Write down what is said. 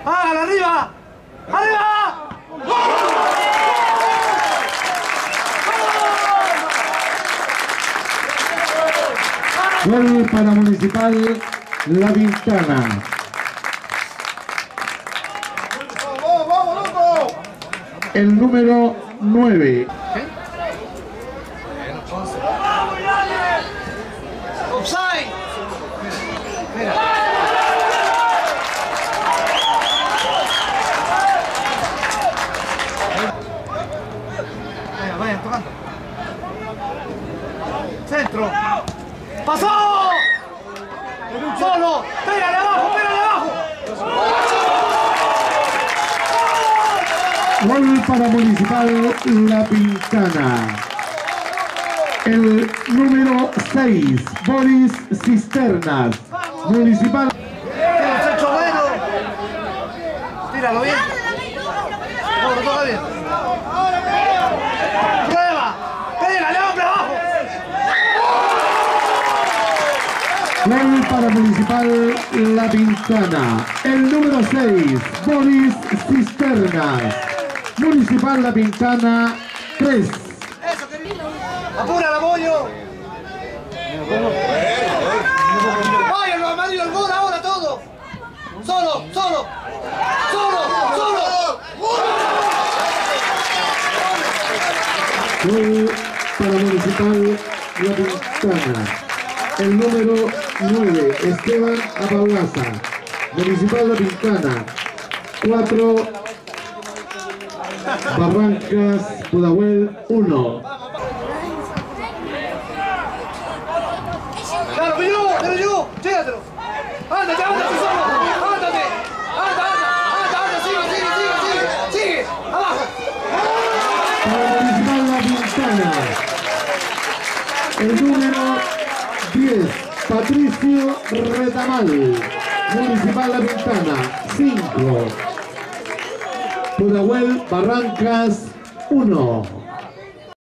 ¡Hágala arriba! ¡Arriba! Gol para Municipal La Pintana. El número 9. ¡Offside! Vayan tocando. Centro. ¡Pasó! ¡Solo! ¡Pégale abajo! ¡Pégale abajo! Gol para Municipal La Pintana. El número 6, Boris Cisternas. Municipal. Tiene un centro bueno. Tíralo bien. No, lo toca bien. ¡Prueba! ¡Pégale, hombre, abajo! Gol para Municipal La Pintana. El número 6, Boris Cisternas. Municipal La Pintana 3. Eso, querido. ¡Apura, Bollo! ¡Vaya, lo amarillo, el gol ahora todo! ¡Solo, solo! ¡Solo, solo! Gol para Municipal La Pintana. El número 9, Esteban Apaulaza. Municipal La Pintana 4, Barrancas Pudahuel 1. ¡Claro, me llegó! ¡Llégatelo! ¡Ándate, ándate, solo! ¡Ándate! ¡Anda, sigue! ¡Abajo! Para Municipal La Pintana. El número 10, Patricio Retamal. Municipal La Pintana 5. Pudahuel Barrancas 1.